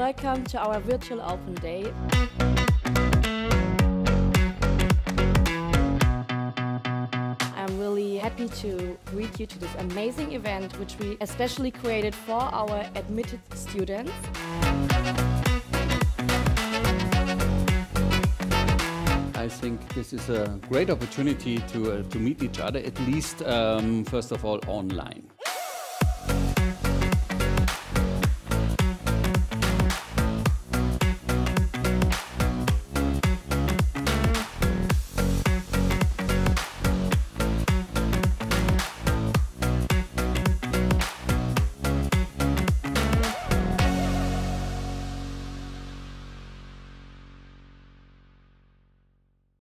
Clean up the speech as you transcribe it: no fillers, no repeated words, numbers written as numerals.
welcome to our virtual open day. I'm really happy to greet you to this amazing event, which we especially created for our admitted students. I think this is a great opportunity to meet each other, at least first of all online.